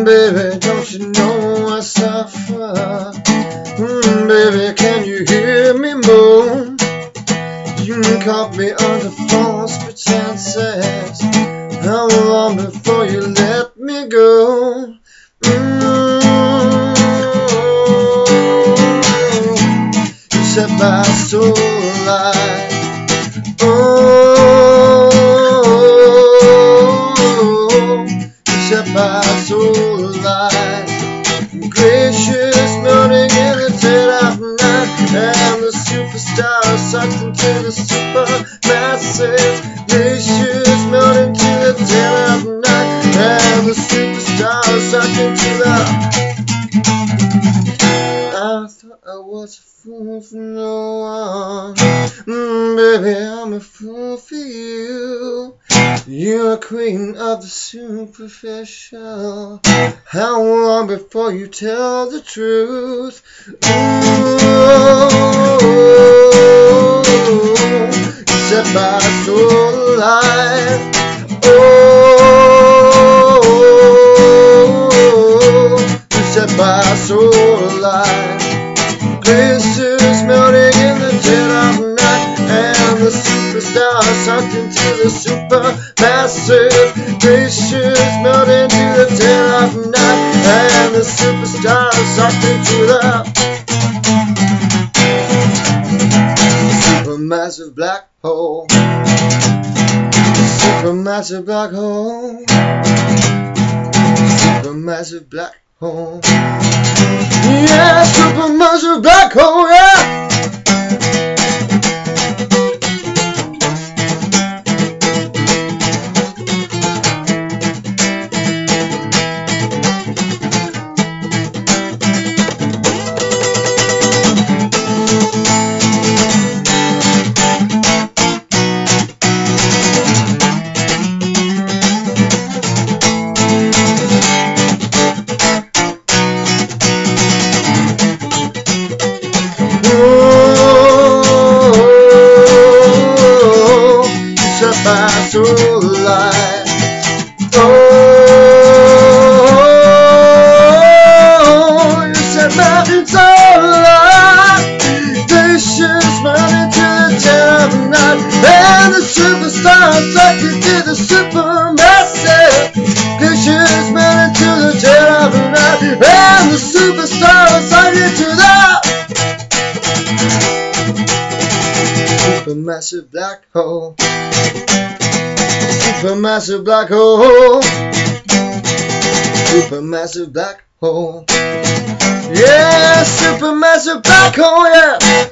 Baby, don't you know I suffer? Baby, can you hear me moan? You caught me under false pretenses. How long before you let me go? You set my soul alight. You set my soul alight. Gracious melting in the dead of night, and the superstar sucked into the supermassive. Glaciers melt into the dead of night, and the superstar sucked into the. I thought I was a fool for no one. Baby, I'm a fool for you. You're a queen of the superficial. How long before you tell the truth? You set my soul alight. You set my soul alight. Glaciers melting in the dead of night, and the superstar sucked into the supermassive. Glaciers melt into the dead of night, and the superstar sucked into the supermassive black hole. Supermassive black hole. Supermassive black hole. Yeah, supermassive black hole, yeah! My soul alight. You set my soul alight. Glaciers melt into the dead of night, and the superstar sucked into the supermassive. Glaciers melt into the dead of night, and the superstar sucked into the supermassive black hole. Supermassive black hole. Supermassive black hole. Yeah, supermassive black hole, yeah.